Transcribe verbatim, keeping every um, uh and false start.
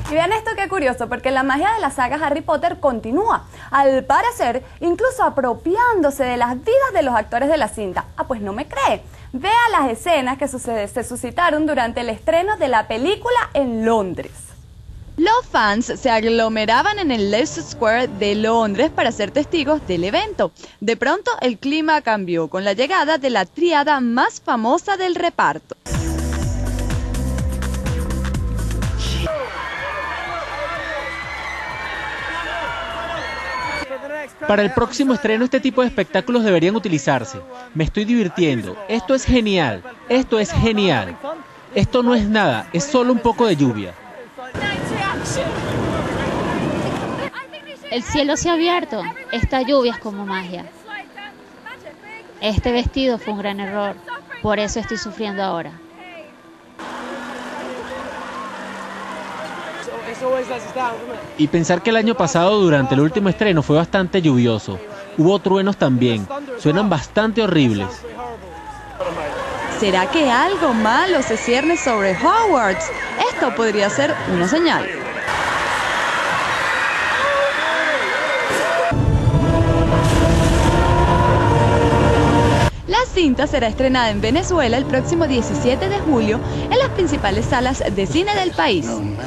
Y vean esto qué curioso, porque la magia de la saga Harry Potter continúa, al parecer incluso apropiándose de las vidas de los actores de la cinta. Ah, pues no me cree. Vea las escenas que sucede, se suscitaron durante el estreno de la película en Londres. Los fans se aglomeraban en el Leicester Square de Londres para ser testigos del evento. De pronto el clima cambió con la llegada de la tríada más famosa del reparto. Para el próximo estreno este tipo de espectáculos deberían utilizarse. Me estoy divirtiendo. Esto es genial. Esto es genial. Esto no es nada, es solo un poco de lluvia. El cielo se ha abierto. Esta lluvia es como magia. Este vestido fue un gran error. Por eso estoy sufriendo ahora. Y pensar que el año pasado durante el último estreno fue bastante lluvioso. Hubo truenos también. Suenan bastante horribles. ¿Será que algo malo se cierne sobre Hogwarts? Esto podría ser una señal. La cinta será estrenada en Venezuela el próximo diecisiete de julio en las principales salas de cine del país.